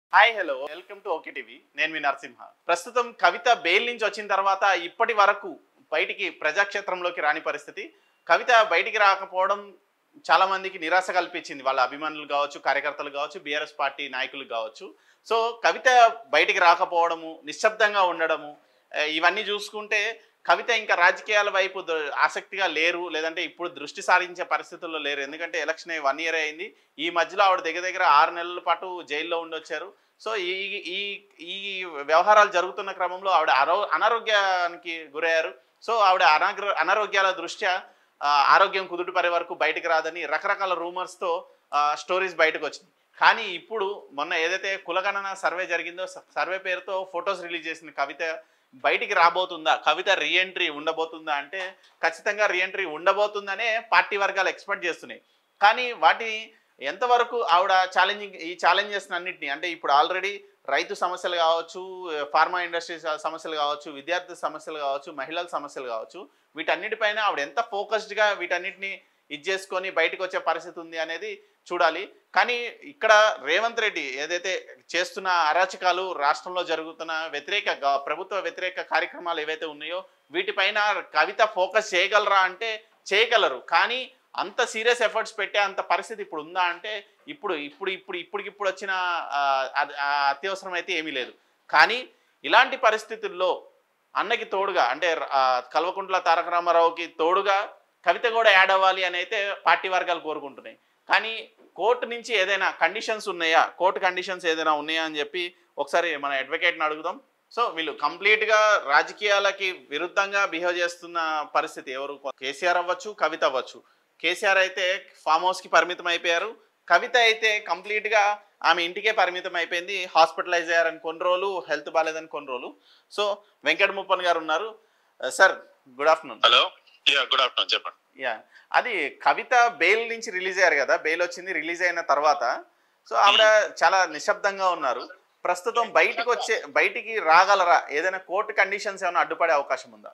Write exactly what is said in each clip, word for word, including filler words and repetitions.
Hi hello welcome to OK TV. నేను మీ నరసింహ. ప్రస్తుతం కవిత బెయిల్ నుంచి వచ్చిన తర్వాత ఇప్పటి వరకు బయటికి ప్రజాక్షేత్రంలోకి రాని పరిస్థితి. కవిత బయటికి రాకపోవడం చాలా మందికి నిరాశ కల్పించింది. వాళ్ళ అభిమానులు కావచ్చు, కార్యకర్తలు కావచ్చు, బీఆర్ఎస్ పార్టీ నాయకులు కావచ్చు. సో కవిత బయటికి రాకపోవడము, నిశ్శబ్దంగా ఉండడము, ఆ, ఇవన్నీ చూసుకుంటే కవిత ఇంకా రాజకీయాల వైపు ద- ఆసక్తిగా లేరు, లేదంటే ఇప్పుడు దృష్టి సారించే పరిస్థితుల్లో లేరు. ఎందుకంటే ఎలక్షన్ వన్ ఇయర్ అయింది. ఈ మధ్యలో ఆవిడ దగ్గర దగ్గర ఆరు నెలల పాటు జైల్లో ఉండొచ్చారు. సో ఈ ఈ ఈ వ్యవహారాలు జరుగుతున్న క్రమంలో ఆవిడ ఆరో అనారోగ్యానికి గురయ్యారు. సో ఆవిడ అనాగ్ర అనారోగ్యాల దృష్ట్యా ఆ, ఆరోగ్యం కుదుటపడే వరకు బయటకు రాదని రకరకాల రూమర్స్తో స్టోరీస్ బయటకు వచ్చింది. కానీ ఇప్పుడు మొన్న ఏదైతే కులగణన సర్వే జరిగిందో స- సర్వే పేరుతో ఫొటోస్ రిలీజ్ చేసిన కవిత బయటికి రాబోతుందా, కవిత రీఎంట్రీ ఉండబోతుందా అంటే ఖచ్చితంగా రీఎంట్రీ ఉండబోతుందనే పార్టీ వర్గాలు ఎక్స్పెక్ట్ చేస్తున్నాయి. కానీ వాటి ఎంతవరకు ఆవిడ ఛాలెంజింగ్ ఈ ఛాలెంజెస్ అన్నింటినీ అంటే ఇప్పుడు ఆల్రెడీ రైతు సమస్యలు కావచ్చు, ఫార్మా ఇండస్ట్రీ సమస్యలు కావచ్చు, విద్యార్థి సమస్యలు కావచ్చు, మహిళల సమస్యలు కావచ్చు, వీటన్నిటిపైన ఆవిడ ఎంత ఫోకస్డ్గా వీటన్నిటిని ఇది చేసుకొని బయటకు వచ్చే పరిస్థితి ఉంది అనేది చూడాలి. కానీ ఇక్కడ రేవంత్ రెడ్డి ఏదైతే చేస్తున్న అరాచకాలు, రాష్ట్రంలో జరుగుతున్న వ్యతిరేక గ- ప్రభుత్వ వ్యతిరేక కార్యక్రమాలు ఏవైతే ఉన్నాయో వీటిపైన కవిత ఫోకస్ చేయగలరా అంటే చేయగలరు. కానీ అంత సీరియస్ ఎఫర్ట్స్ పెట్టే అంత పరిస్థితి ఇప్పుడు ఉందా అంటే ఇప్పుడు ఇప్పుడు ఇప్పుడు ఇప్పటికిప్పుడు వచ్చిన ఆ, అది- ఆ అత్యవసరం అయితే ఏమీ లేదు. కానీ ఇలాంటి పరిస్థితుల్లో అన్నకి తోడుగా అంటే ఆ, కల్వకుంట్ల తారక రామారావుకి తోడుగా కవిత కూడా యాడ్ అవ్వాలి అని అయితే పార్టీ వర్గాలు కోరుకుంటున్నాయి. కానీ కోర్టు నుంచి ఏదైనా కండిషన్స్ ఉన్నాయా, కోర్టు కండిషన్స్ ఏదైనా ఉన్నాయా అని చెప్పి ఒకసారి మన అడ్వకేట్ని అడుగుదాం. సో వీళ్ళు కంప్లీట్గా రాజకీయాలకి విరుద్ధంగా బిహేవ్ చేస్తున్న పరిస్థితి ఎవరు, కేసీఆర్ అవ్వచ్చు, కవిత అవ్వచ్చు. కేసీఆర్ అయితే ఫామ్ హౌస్కి పరిమితం అయిపోయారు. కవిత అయితే కంప్లీట్గా ఆమె ఇంటికే పరిమితం అయిపోయింది. హాస్పిటలైజ్ అయ్యారని కొన్ని రోజులు, హెల్త్ బాగాలేదని కొన్ని రోజులు. సో వెంకట ముప్పన్ గారు ఉన్నారు. Sir good afternoon. Hello, yeah good afternoon, చెప్పండి. యా అది కవిత బెయిల్ నుంచి రిలీజ్ అయ్యారు కదా, బెయిల్ వచ్చింది. రిలీజ్ అయిన తర్వాత సో ఆవిడ చాలా నిశ్శబ్దంగా ఉన్నారు. ప్రస్తుతం బయటికి వచ్చే బయటికి రాగలరా? ఏదైనా కోర్టు కండిషన్స్ ఏమైనా అడ్డుపడే అవకాశం ఉందా?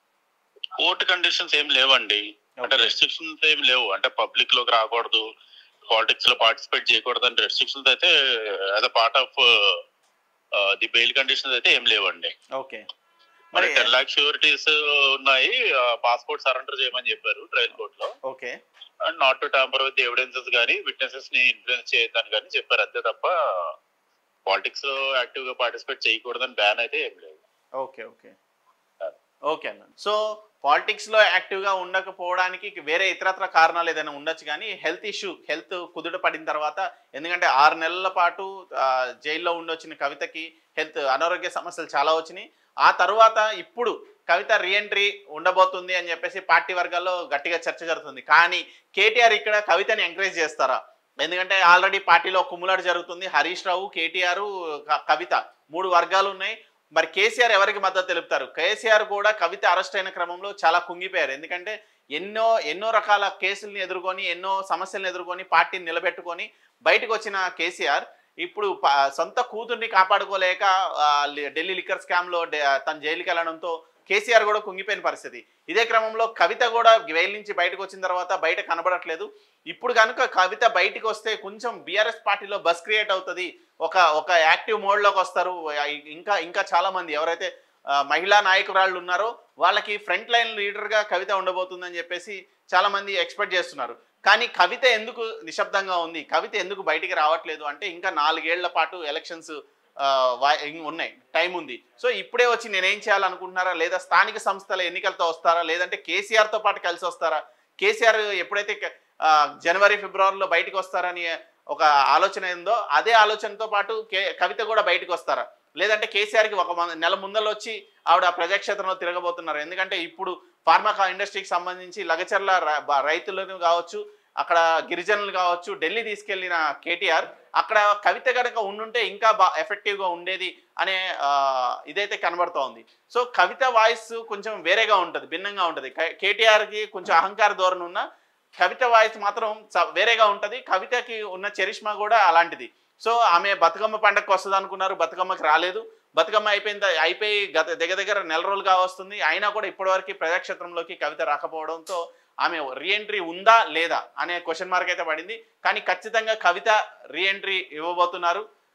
కోర్టు కండిషన్స్ ఏం లేవండి. అంటే Okay. రెస్ట్రిక్షన్స్ ఏం లేవు. అంటే పబ్లిక్ లోకి రాకూడదు, పాలిటిక్స్ లో పార్టిసిపేట్ చేయకూడదు అంటే రెస్ట్రిక్షన్స్ అయితే as a part of the bail conditions అయితే ఏం లేవండి. ఓకే, మరి మరి టెన్ లాక్ ష్యూరిటీస్ ఉన్నాయి. పాస్పోర్ట్ సరెండర్ చేయమని చెప్పారు ట్రయల్ కోర్ట్ లో. Okay and not to tamper with evidences కానీ విట్నెసెస్ ని ఇన్ఫ్లుయెన్స్ చేయొద్దని కానీ చెప్పారు. అంతే తప్ప పాలిటిక్స్ లో యాక్టివ్ గా పార్టిసిపేట్ చేయకూడదని బ్యాన్ అయితే ఏం లేదు. ఓకే ఓకే ఓకే అన్న. సో పాలిటిక్స్ లో యాక్టివ్ గా ఉండకపోవడానికి వేరే ఇతరత్ర కారణాలు ఏదైనా ఉండొచ్చు, కానీ హెల్త్ ఇష్యూ, హెల్త్ కుదుట పడిన తర్వాత, ఎందుకంటే ఆరు నెలల పాటు ఆ, జైల్లో ఉండొచ్చిన కవితకి హెల్త్ అనారోగ్య సమస్యలు చాలా వచ్చినాయి. ఆ తర్వాత ఇప్పుడు కవిత రీఎంట్రీ ఉండబోతుంది అని చెప్పేసి పార్టీ వర్గాల్లో గట్టిగా చర్చ జరుగుతుంది. కానీ కేటీఆర్ ఇక్కడ కవితని ఎంకరేజ్ చేస్తారా? ఎందుకంటే ఆల్రెడీ పార్టీలో కుమ్ములాట జరుగుతుంది. హరీష్ రావు, కేటీఆర్, క- కవిత మూడు వర్గాలు ఉన్నాయి. మరి కేసీఆర్ ఎవరికి మద్దతు తెలుపుతారు? కేసీఆర్ కూడా కవిత అరెస్ట్ అయిన క్రమంలో చాలా కుంగిపోయారు. ఎందుకంటే ఎన్నో ఎన్నో రకాల కేసుల్ని ఎదుర్కొని, ఎన్నో సమస్యలను ఎదుర్కొని పార్టీని నిలబెట్టుకొని బయటకు వచ్చిన కేసీఆర్ ఇప్పుడు ప- సొంత కూతుర్ని కాపాడుకోలేక ఆ, లి- ఢిల్లీ లిక్కర్ స్కామ్లో డే- తన జైలుకి వెళ్ళడంతో కేసీఆర్ కూడా కుంగిపోయిన పరిస్థితి. ఇదే క్రమంలో కవిత కూడా జైలు నుంచి బయటకు వచ్చిన తర్వాత బయట కనబడట్లేదు. ఇప్పుడు కనుక కవిత బయటికి వస్తే కొంచెం బీఆర్ఎస్ పార్టీలో బస్ క్రియేట్ అవుతుంది. ఒక ఒక యాక్టివ్ మోడ్లోకి వస్తారు. ఇంకా ఇంకా చాలా మంది ఎవరైతే ఆ, మహిళా నాయకురాళ్ళు ఉన్నారో వాళ్ళకి ఫ్రంట్ లైన్ లీడర్గా కవిత ఉండబోతుందని చెప్పేసి చాలా మంది ఎక్స్పెక్ట్ చేస్తున్నారు. కానీ కవిత ఎందుకు నిశ్శబ్దంగా ఉంది, కవిత ఎందుకు బయటికి రావట్లేదు అంటే ఇంకా నాలుగేళ్ల పాటు ఎలక్షన్స్ ఉన్నాయి, టైం ఉంది. సో ఇప్పుడే వచ్చి నేనేం చేయాలనుకుంటున్నారా, లేదా స్థానిక సంస్థల ఎన్నికలతో వస్తారా, లేదంటే కేసీఆర్తో పాటు కలిసి వస్తారా? కేసీఆర్ ఎప్పుడైతే ఆ, జనవరి ఫిబ్రవరిలో బయటకు వస్తారని ఒక ఆలోచన ఏందో అదే ఆలోచనతో పాటు కే కవిత కూడా బయటకు వస్తారా? లేదంటే కేసీఆర్కి ఒక మ- నెల ముందర వచ్చి ఆవిడ ప్రజాక్షేత్రంలో తిరగబోతున్నారు? ఎందుకంటే ఇప్పుడు ఫార్మా ఇండస్ట్రీకి సంబంధించి లగచర్ల ర- బ- రైతులను కావచ్చు, అక్కడ గిరిజనులు కావచ్చు, ఢిల్లీ తీసుకెళ్లిన కేటీఆర్ అక్కడ కవిత కనుక ఉండుంటే ఇంకా బా ఎఫెక్టివ్గా ఉండేది అనే ఆ, ఇదైతే కనబడుతోంది. సో కవిత వాయిస్ కొంచెం వేరేగా ఉంటుంది, భిన్నంగా ఉంటుంది. కేటీఆర్కి కొంచెం అహంకార ధోరణి ఉన్న కవిత వాయిస్ మాత్రం స- వేరేగా ఉంటుంది. కవితకి ఉన్న చరిష్మా కూడా అలాంటిది. సో ఆమె బతుకమ్మ పండగకు వస్తుంది అనుకున్నారు, బతుకమ్మకి రాలేదు. బతుకమ్మ అయిపోయింది, అయిపోయి గత దగ్గర దగ్గర నెల రోజులుగా వస్తుంది. అయినా కూడా ఇప్పటివరకు ప్రజాక్షేత్రంలోకి కవిత రాకపోవడంతో ఆమె రీఎంట్రీ ఉందా లేదా అనే క్వశ్చన్ మార్క్ అయితే పడింది. కానీ ఖచ్చితంగా కవిత రీఎంట్రీ ఇవ్వబోతున్నారు.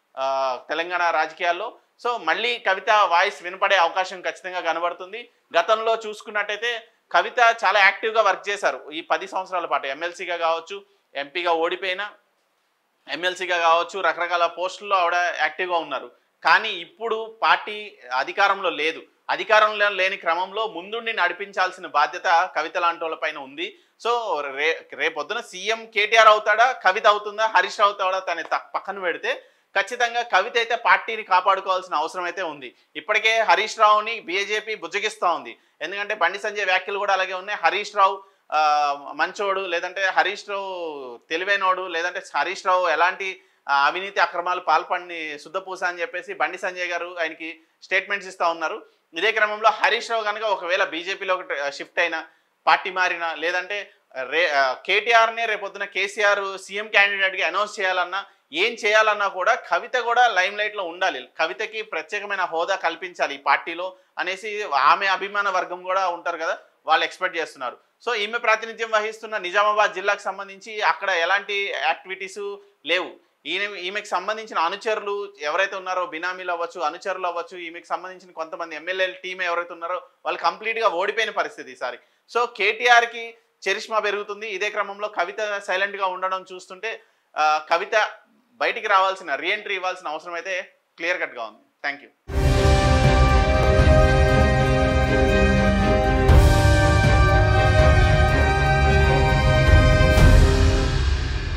ఆ, తెలంగాణ రాజకీయాల్లో. సో మళ్ళీ కవిత వాయిస్ వినపడే అవకాశం ఖచ్చితంగా కనబడుతుంది. గతంలో చూసుకున్నట్టయితే కవిత చాలా యాక్టివ్గా వర్క్ చేశారు ఈ పది సంవత్సరాల పాటు. ఎమ్మెల్సీగా కావచ్చు, ఎంపీగా ఓడిపోయినా ఎమ్మెల్సీగా కావచ్చు, రకరకాల పోస్టుల్లో ఆవిడ యాక్టివ్గా ఉన్నారు. కానీ ఇప్పుడు పార్టీ అధికారంలో లేదు. అధికారంలో లేని క్రమంలో ముందుండి నడిపించాల్సిన బాధ్యత కవిత లాంటి వాళ్ళ పైన ఉంది. సో రే రేపొద్దున సీఎం కేటీఆర్ అవుతాడా, కవిత అవుతుందా, హరీష్ రావు అవుతాడా తన పక్కన పెడితే ఖచ్చితంగా కవిత అయితే పార్టీని కాపాడుకోవాల్సిన అవసరం అయితే ఉంది. ఇప్పటికే హరీష్ రావుని బీజేపీ బుజ్జగిస్తూ ఉంది. ఎందుకంటే బండి సంజయ్ వ్యాఖ్యలు కూడా అలాగే ఉన్నాయి. హరీష్ రావు మంచోడు, లేదంటే హరీష్ రావు తెలివైనోడు, లేదంటే హరీష్ రావు ఎలాంటి అవినీతి అక్రమాలు పాల్పడిని శుద్ధపూస అని చెప్పేసి బండి సంజయ్ గారు ఆయనకి స్టేట్మెంట్స్ ఇస్తూ ఉన్నారు. ఇదే క్రమంలో హరీష్ రావు కనుక ఒకవేళ బీజేపీలో షిఫ్ట్ అయినా, పార్టీ మారినా, లేదంటే రే కేటీఆర్నే రేపొద్దున కేసీఆర్ సీఎం క్యాండిడేట్గా అనౌన్స్ చేయాలన్నా, ఏం చేయాలన్నా కూడా కవిత కూడా లైమ్ లైట్లో ఉండాలి. కవితకి ప్రత్యేకమైన హోదా కల్పించాలి ఈ పార్టీలో అనేసి ఆమె అభిమాన వర్గం కూడా ఉంటారు కదా, వాళ్ళు ఎక్స్పెక్ట్ చేస్తున్నారు. సో ఈమె ప్రాతినిధ్యం వహిస్తున్న నిజామాబాద్ జిల్లాకు సంబంధించి అక్కడ ఎలాంటి యాక్టివిటీసు లేవు. ఈమె ఈమెకు సంబంధించిన అనుచరులు ఎవరైతే ఉన్నారో, బినామీలు అవ్వచ్చు, అనుచరులు అవ్వచ్చు, ఈమెకు సంబంధించిన కొంతమంది ఎమ్మెల్యేల టీం ఎవరైతే ఉన్నారో వాళ్ళు కంప్లీట్గా ఓడిపోయిన పరిస్థితి ఈసారి. సో కేటీఆర్కి చరిష్మా పెరుగుతుంది. ఇదే క్రమంలో కవిత సైలెంట్గా ఉండడం చూస్తుంటే కవిత బయటికి రావాల్సిన, రీఎంట్రీ ఇవ్వాల్సిన అవసరం అయితే క్లియర్ కట్గా ఉంది. Thank you.